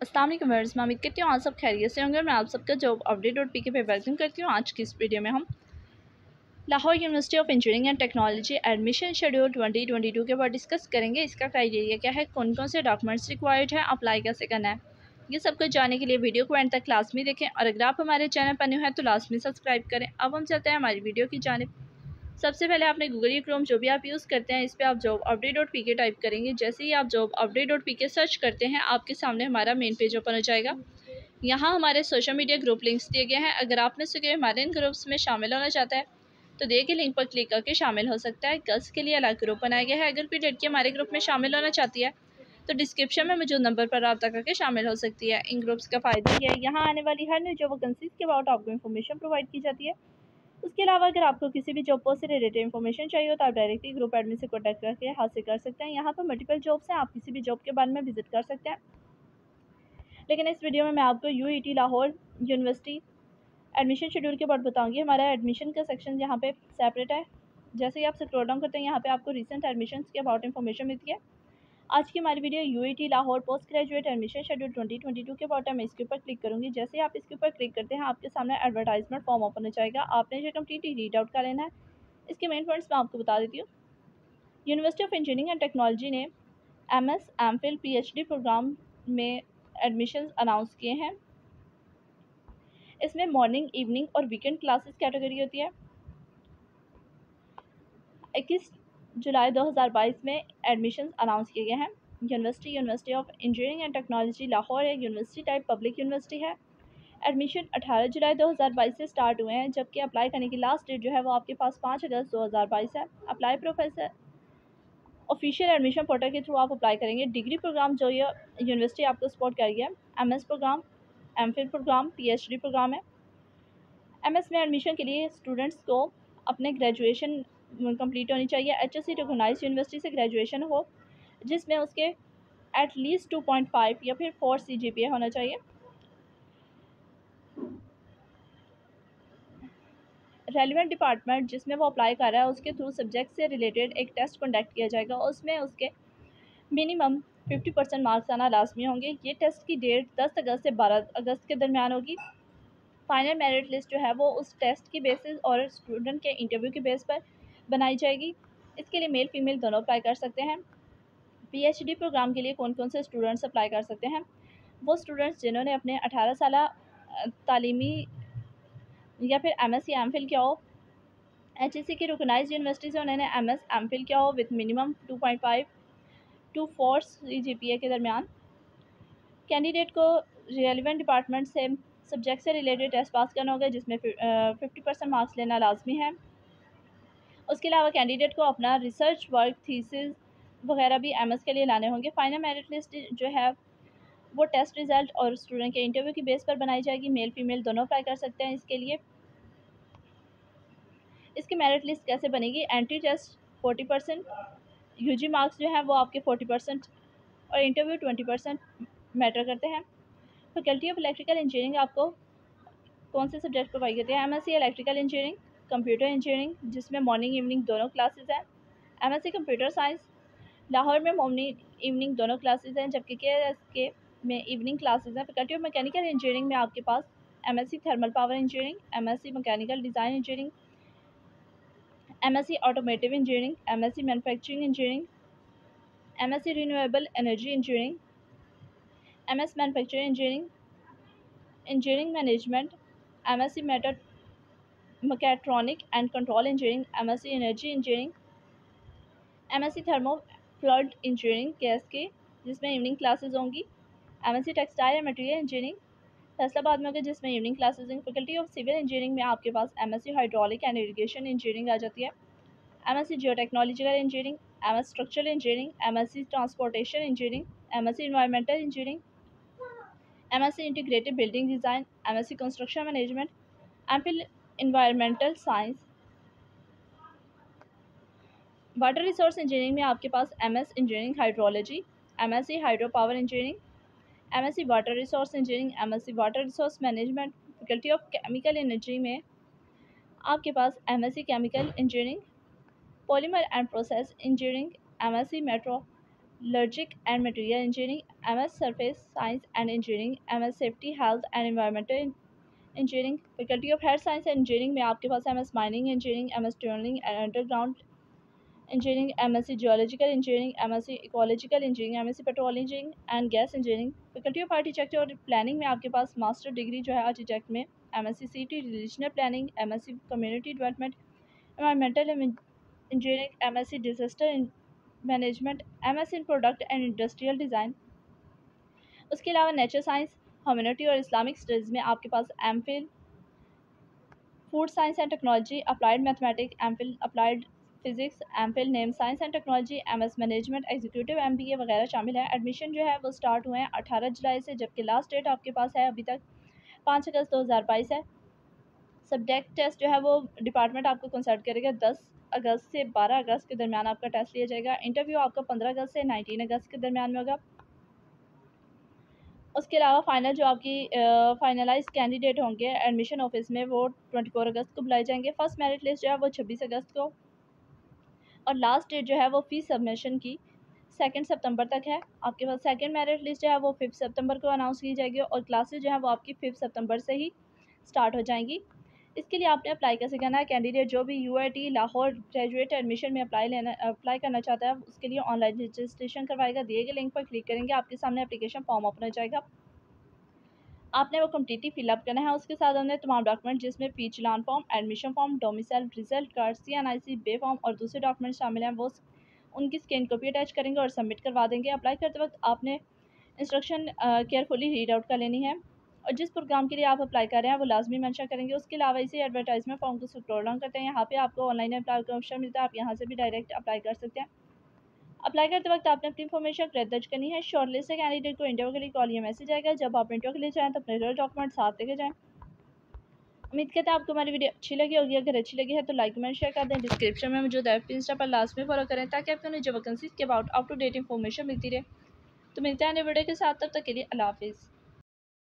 अस्सलाम वालेकुम व्यूअर्स, मैं उम्मीद करती हूँ आप सब खैरियत से होंगे। मैं आप सबका जॉब अपडेट और पीके पे वेलकम करती हूँ। आज की इस वीडियो में हम Lahore university of engineering and technology admission schedule 2022 के बाद डिस्कस करेंगे। इसका क्राइटेरिया क्या है, कौन कौन से डॉक्यूमेंट्स रिक्वायर्ड है, अप्लाई कैसे करना है, ये सब कुछ जानने के लिए वीडियो को एंड तक लास्ट में देखें। और अगर आप हमारे चैनल पर न्यू हैं तो लास्ट में सब्सक्राइब करें। अब हम चलते हैं हमारी वीडियो की जानिब। सबसे पहले आपने गूगल या क्रोम जो भी आप यूज़ करते हैं, इस पर आप job update dot PK type करेंगे। जैसे ही आप job update dot PK search करते हैं, आपके सामने हमारा मेन पेज ओपन हो जाएगा। यहाँ हमारे सोशल मीडिया ग्रुप लिंक्स दिए गए हैं। अगर आप में से कोई हमारे इन ग्रुप्स में शामिल होना चाहता है तो दिए गए लिंक पर क्लिक करके शामिल हो सकता है। गर्ल्स के लिए अलग ग्रुप बनाया गया है। अगर कोई लड़की हमारे ग्रुप में शामिल होना चाहती है तो डिस्क्रिप्शन में मौजूद नंबर पर रब्ता करके शामिल हो सकती है। इन ग्रुप्स का फ़ायदा यह है, यहाँ आने वाली हर न्यू जॉब वैकेंसीज के अबाउट आपको इन्फॉर्मेशन प्रोवाइड की जाती है। उसके अलावा अगर आपको किसी भी जॉब पोस्ट से रिलेटेड इन्फॉर्मेशन चाहिए हो तो आप डायरेक्टली ग्रुप एडमिन से कॉन्टैक्ट करके हासिल कर सकते हैं। यहाँ पर मल्टीपल जॉब्स हैं, आप किसी भी जॉब के बारे में विजिट कर सकते हैं। लेकिन इस वीडियो में मैं आपको UET Lahore university admission schedule के बाद बताऊंगी। हमारा एडमिशन का सेक्शन यहाँ पे सेपरेट है। जैसे ही आप स्क्रॉल डाउन करते हैं, यहाँ पे आपको रिसेंट एडमिशन के अबाउट इन्फॉर्मेशन मिलती है। आज की हमारी video UET Lahore post graduate admission schedule 2022 के अबाउट है। मैं इसके ऊपर क्लिक करूँगी। जैसे ही आप इसके ऊपर क्लिक करते हैं, आपके सामने एडवर्टाइजमेंट फॉर्म ओपन हो जाएगा। आपने जो कम्प्लीटली रीड आउट कर लेना है। इसके मेन पॉइंट्स मैं आपको बता देती हूँ। University of engineering and technology ने MS, MPhil, PhD प्रोग्राम में एडमिशन्स अनाउंस किए हैं। इसमें मॉर्निंग, इवनिंग और वीकेंड क्लासेस कैटेगरी होती है। 21 जुलाई 2022 में एडमिशन्स अनाउंस किए गए हैं। University of engineering and technology Lahore एक यूनिवर्सिटी टाइप पब्लिक यूनिवर्सिटी है। एडमिशन 18 जुलाई 2022 से स्टार्ट हुए हैं, जबकि अप्लाई करने की लास्ट डेट जो है वो आपके पास 5 अगस्त 2022 है। Apply professor official admission portal के थ्रू आप अप्लाई करेंगे। डिग्री प्रोग्राम जो ये यूनिवर्सिटी आपको सपोर्ट करेगी है, MS programme, MPhil programme, PhD programme है। MS में एडमिशन के लिए स्टूडेंट्स को अपने ग्रेजुएशन कंप्लीट होनी चाहिए। HSC रिकॉग्नाइज यूनिवर्सिटी से ग्रेजुएशन हो, जिसमें उसके एटलीस्ट 2.5 या फिर 4 CGPA होना चाहिए। रेलिवेंट डिपार्टमेंट जिसमें वो अप्लाई कर रहा है, उसके थ्रू सब्जेक्ट से रिलेटेड एक टेस्ट कंडक्ट किया जाएगा। उसमें उसके मिनिमम 50% मार्क्स आना लाजमी होंगे। ये टेस्ट की डेट 10 अगस्त से 12 अगस्त के दरमियान होगी। फाइनल मेरिट लिस्ट जो है वो उस टेस्ट की बेसिस और स्टूडेंट के इंटरव्यू की बेस पर बनाई जाएगी। इसके लिए मेल फीमेल दोनों अप्लाई कर सकते हैं। PhD प्रोग्राम के लिए कौन कौन से स्टूडेंट्स अप्लाई कर सकते हैं? वो स्टूडेंट्स जिन्होंने अपने 18 साल तालीमी या फिर MS या MPhil किया हो, HSC की रिकॉग्नाइज्ड यूनिवर्सिटी से उन्होंने MS MPhil किया हो विद मिनिमम 2.5 टू 4 CGPA के दरमियान। कैंडिडेट को रेलिवेंट डिपार्टमेंट से सब्जेक्ट से रिलेटेड टेस्ट पास करना होगा, जिसमें 50% मार्क्स लेना लाजमी है। उसके अलावा कैंडिडेट को अपना रिसर्च वर्क, थीसिस वगैरह भी MS के लिए लाने होंगे। फाइनल मेरिट लिस्ट जो है वो टेस्ट रिजल्ट और स्टूडेंट के इंटरव्यू की बेस पर बनाई जाएगी। मेल फीमेल दोनों अप्लाई कर सकते हैं इसके लिए। इसकी मेरिट लिस्ट कैसे बनेगी? एंट्री टेस्ट 40%, UG मार्क्स जो हैं वो आपके 40% और इंटरव्यू 20% मैटर करते हैं। फैकल्टी ऑफ इलेक्ट्रिकल इंजीनियरिंग आपको कौन से सब्जेक्ट प्रोवाइड करते हैं? MSc electrical engineering, computer engineering जिसमें मॉर्निंग इवनिंग दोनों क्लासेस हैं। MSc कंप्यूटर साइंस, लाहौर में मॉर्निंग इवनिंग दोनों क्लासेस हैं, जबकि KSK में इवनिंग क्लासेस हैं। फैकल्टी ऑफ मैकेनिकल इंजीनियरिंग में आपके पास MSc thermal power engineering, MSc mechanical design engineering, MSc automotive engineering, MSc manufacturing engineering, MSc renewable energy engineering, MS manufacturing engineering, engineering management, MSc mechatronic and control engineering, MSc energy engineering, MSc thermo flood engineering KSK जिसमें evening classes होंगी, MSc textile and material engineering Faisalabad में होगी जिसमें evening classes होंगी। Faculty of civil engineering में आपके पास MSc hydraulic and irrigation engineering आ जाती है। MSc geotechnological engineering, MS structural engineering, MSc transportation engineering, MSc environmental engineering, MSc integrated building design, MSc construction management, MPhil environmental science. Water resource engineering में आपके पास MS engineering hydrology, MSc hydro power engineering, MSc water resource engineering, MSc water resource management. Faculty of chemical energy में आपके पास MSc chemical engineering, polymer and process engineering, MSc Logic and Material Engineering, MS Surface Science and Engineering, MS Safety Health and Environmental Engineering। Faculty of health science and engineering में आपके पास MS mining engineering, MS tunnelling and underground engineering, MSc geological engineering, MSc ecological engineering, MSc petrol engineering and gas engineering. Faculty of architecture और planning में आपके पास master degree जो है architect में MSc city regional planning, MSc community development, environmental engineering, MSc disaster management, MS in product and industrial design. उसके अलावा nature science, humanity और Islamic studies में आपके पास MPhil food science and technology, applied mathematics, MPhil applied physics, MPhil name science and technology, MS management, executive MBA वगैरह शामिल है। Admission जो है वो स्टार्ट हुए हैं 18 जुलाई से, जबकि लास्ट डेट आपके पास है अभी तक 5 अगस्त 2022 है। सब्जेक्ट टेस्ट जो है वो डिपार्टमेंट आपको कंसल्ट करेगा। 10 अगस्त से 12 अगस्त के दरमियान आपका टेस्ट लिया जाएगा। इंटरव्यू आपका 15 अगस्त से 19 अगस्त के दरमियान में होगा। उसके अलावा फाइनल जो आपकी फाइनलाइज कैंडिडेट होंगे एडमिशन ऑफिस में वो 24 अगस्त को बुलाए जाएंगे। फर्स्ट मेरिट लिस्ट जो है वो 26 अगस्त को, और लास्ट डेट जो है वो फीस सबमिशन की 2 सितंबर तक है। आपके पास सेकंड मेरिट लिस्ट जो है वो 5 सितंबर को अनाउंस की जाएगी, और क्लासेस जो है वो आपकी 5 सितंबर से ही स्टार्ट हो जाएंगी। इसके लिए आपने अप्लाई कैसे करना है? कैंडिडेट जो भी UIT लाहौर ग्रेजुएट एडमिशन में अप्लाई करना चाहता है उसके लिए ऑनलाइन रजिस्ट्रेशन करवाएगा। दिए गए लिंक पर क्लिक करेंगे, आपके सामने एप्लीकेशन फॉर्म ओपन हो जाएगा। आपने वो कम्प्लीटली फिलअप करना है। उसके साथ हमने तमाम डॉक्यूमेंट जिसमें फी चालान form, admission form, domicile result card, CNIC B form और दूसरे डॉक्यूमेंट शामिल हैं, वो उनकी स्कैन कॉपी अटैच करेंगे और सबमिट करवा देंगे। अप्लाई करते वक्त आपने इंस्ट्रक्शन केयरफुली रीड आउट कर लेनी है, और जिस प्रोग्राम के लिए आप अप्लाई कर रहे हैं वो लाजमी मेंशन करेंगे। उसके अलावा इसी एडवर्टाइजमेंट फॉर्म को स्क्रॉल डाउन करते हैं, यहाँ पे आपको ऑनलाइन अप्लाई का ऑप्शन मिलता है, आप यहाँ से भी डायरेक्ट अप्लाई कर सकते हैं। अप्लाई करते वक्त आपने अपनी इन्फॉर्मेशन करेक्ट दर्ज करनी है। शॉर्टलिस्ट कैंडिडेट को इंटरव्यू के लिए कॉल या मैसेज आएगा। जब आप इंटरव्यू के लिए जाएँ तो अपने डॉक्यूमेंट साथ लेके जाएँ। उम्मीद करते हैं आपको हमारी वीडियो अच्छी लगी होगी। अगर अच्छी लगी है तो लाइक कमेंट शेयर कर दें। डिस्क्रिप्शन में मौजूद है इंस्टा पर लास्ट में फॉलो करें ताकि आपको जो वैकेंसीज के about up to date information मिलती रहे। तो मिलते हैं नए वीडियो के साथ, तब तक के लिए अल्लाह हाफिज़।